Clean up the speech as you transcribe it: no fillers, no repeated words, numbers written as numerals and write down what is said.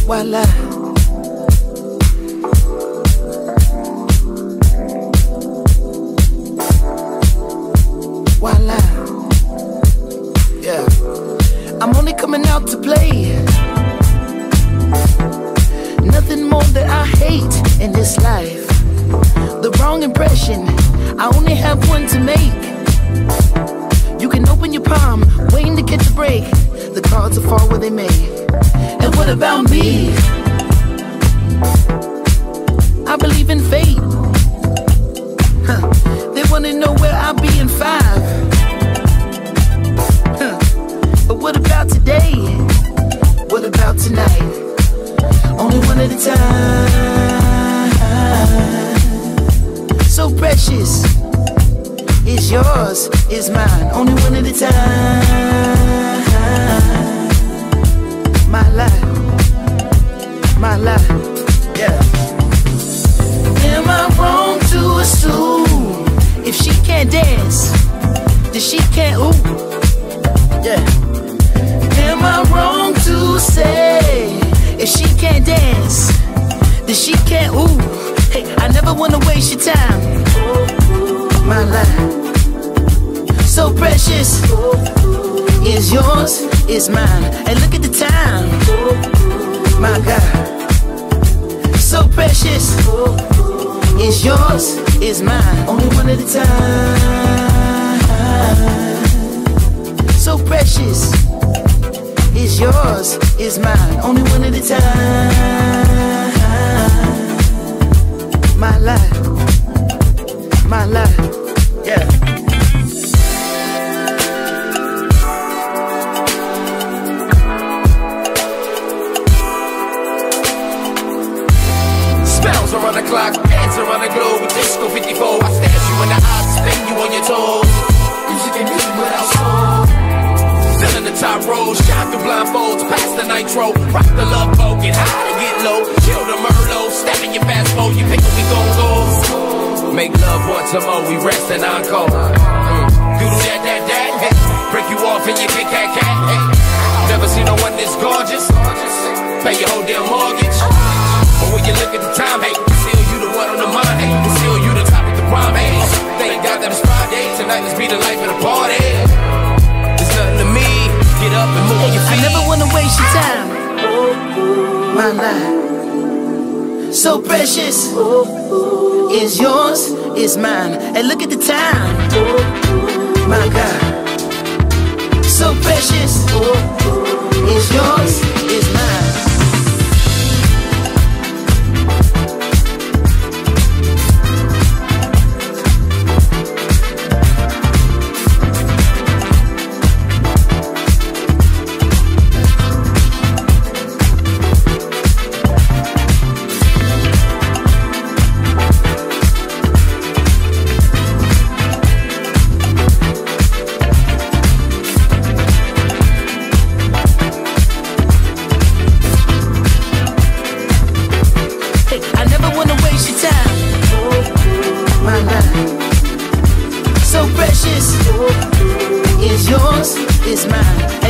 Voila. Voila. Yeah. I'm only coming out to play. Nothing more that I hate in this life. The wrong impression, I only have one to make. You can open your palm, waiting to catch a break. The cards will fall where they may. And what about me? I believe in fate. They wanna know where I'll be in 5. But what about today? What about tonight? Only one at a time. So precious. It's yours, it's mine. Only one at a time. My life, yeah. Am I wrong to assume if she can't dance, then she can't ooh? Yeah. Am I wrong to say if she can't dance, then she can't ooh? Hey, I never wanna waste your time. My life, so precious. Is yours, is mine. And look at the time. My God, so precious. Is yours, is mine. Only one at a time. So precious. Is yours, is mine. Only one at a time. My life, yeah. Spells around the clock, hands around the globe with disco 54. I stare you in the eyes, spin you on your toes. Music and music without soul. Still in the top row, shine through blindfolds, past the nitro. Rock the love boat, get high to get low. Kill the Merlot, step in your fast mode. You pick what we gon' go. Make love once a more, we rest and encore. Doodle that, hey. Break you off and you kick cat. Hey. Never seen no one this gorgeous. Pay your whole damn mortgage. But when you look at the time, hey, still you the one on the mind, hey. Still you the topic to prime, hey. Thank God that it's Friday. Tonight let's be the life of the party. There's nothing to me. Get up and move your feet. I never wanna waste your time. My life, so precious. Is yours, is mine. And look at the time. My God, so precious. Is yours, is mine. So precious. Is yours, is mine.